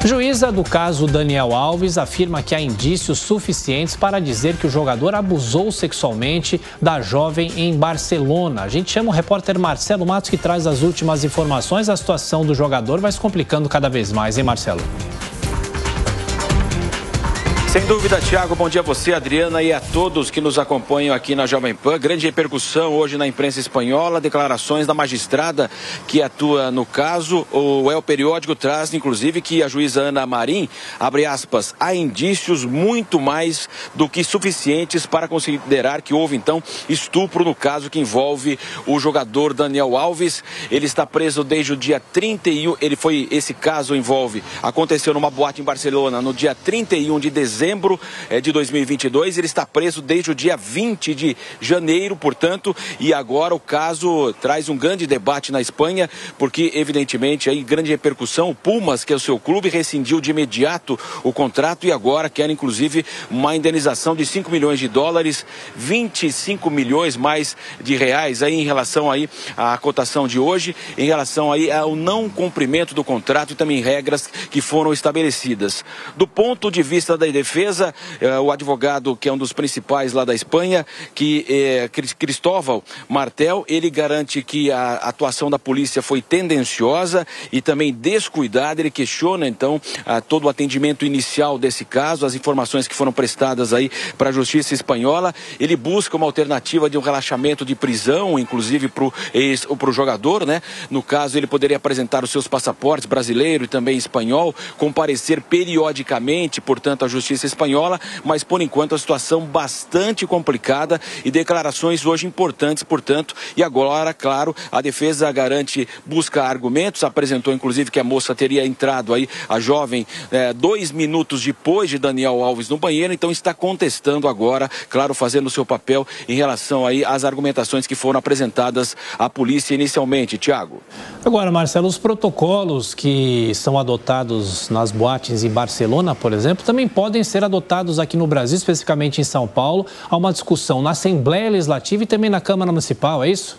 Juíza do caso Daniel Alves afirma que há indícios suficientes para dizer que o jogador abusou sexualmente da jovem em Barcelona. A gente chama o repórter Marcelo Matos, que traz as últimas informações. A situação do jogador vai se complicando cada vez mais, hein, Marcelo? Sem dúvida, Thiago. Bom dia a você, Adriana, e a todos que nos acompanham aqui na Jovem Pan. Grande repercussão hoje na imprensa espanhola, declarações da magistrada que atua no caso. O El Periódico traz, inclusive, que a juíza Ana Marín, abre aspas, há indícios muito mais do que suficientes para considerar que houve, então, estupro no caso que envolve o jogador Daniel Alves. Ele está preso desde o dia 31, esse caso aconteceu numa boate em Barcelona no dia 31 de dezembro de 2022, ele está preso desde o dia 20 de janeiro, portanto, e agora o caso traz um grande debate na Espanha, porque evidentemente aí grande repercussão, o Pumas, que é o seu clube, rescindiu de imediato o contrato e agora quer inclusive uma indenização de 5 milhões de dólares, 25 milhões mais de reais aí em relação aí à cotação de hoje, em relação aí ao não cumprimento do contrato e também regras que foram estabelecidas. Do ponto de vista da defesa, o advogado que é um dos principais lá da Espanha, que é Cristóbal Martel, ele garante que a atuação da polícia foi tendenciosa e também descuidada. Ele questiona então todo o atendimento inicial desse caso, as informações que foram prestadas aí para a justiça espanhola. Ele busca uma alternativa de um relaxamento de prisão, inclusive para o jogador, né? No caso, ele poderia apresentar os seus passaportes brasileiro e também espanhol, comparecer periodicamente, portanto, à justiça espanhola, mas por enquanto a situação bastante complicada e declarações hoje importantes, portanto, e agora, claro, a defesa busca argumentos, apresentou inclusive que a moça teria entrado aí, a jovem, 2 minutos depois de Daniel Alves no banheiro, então está contestando agora, claro, fazendo o seu papel em relação aí às argumentações que foram apresentadas à polícia inicialmente. Tiago. Agora, Marcelo, os protocolos que são adotados nas boates em Barcelona, por exemplo, também podem ser adotados aqui no Brasil, especificamente em São Paulo. Há uma discussão na Assembleia Legislativa e também na Câmara Municipal, é isso?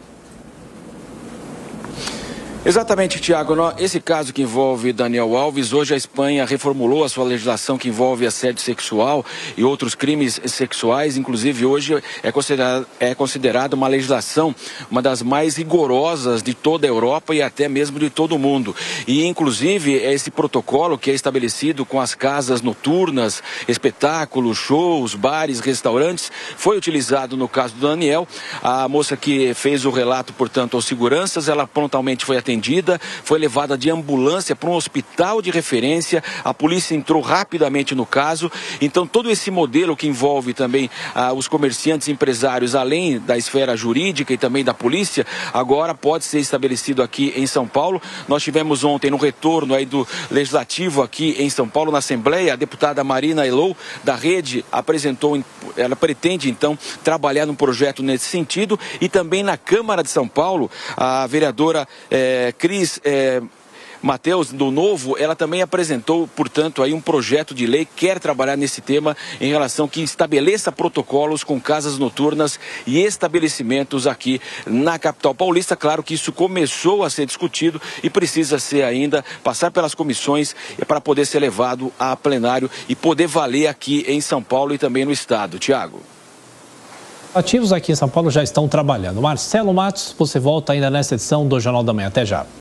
Exatamente, Tiago. Esse caso que envolve Daniel Alves, hoje a Espanha reformulou a sua legislação que envolve assédio sexual e outros crimes sexuais. Inclusive, hoje é considerada uma legislação, uma das mais rigorosas de toda a Europa e até mesmo de todo o mundo. E, inclusive, esse protocolo que é estabelecido com as casas noturnas, espetáculos, shows, bares, restaurantes, foi utilizado no caso do Daniel. A moça que fez o relato, portanto, aos seguranças, ela prontamente foi atendida, foi levada de ambulância para um hospital de referência, a polícia entrou rapidamente no caso. Então todo esse modelo que envolve também os comerciantes, empresários, além da esfera jurídica e também da polícia, agora pode ser estabelecido aqui em São Paulo. Nós tivemos ontem no retorno aí do Legislativo aqui em São Paulo, na Assembleia, a deputada Marina Elou, da Rede, ela pretende então trabalhar num projeto nesse sentido, e também na Câmara de São Paulo, a vereadora Cris Mateus, do Novo, ela também apresentou, portanto, aí um projeto de lei, quer trabalhar nesse tema em relação que estabeleça protocolos com casas noturnas e estabelecimentos aqui na capital paulista. Claro que isso começou a ser discutido e precisa ser ainda, passar pelas comissões para poder ser levado a plenário e poder valer aqui em São Paulo e também no estado. Tiago. Ativos aqui em São Paulo já estão trabalhando. Marcelo Matos, você volta ainda nessa edição do Jornal da Manhã. Até já.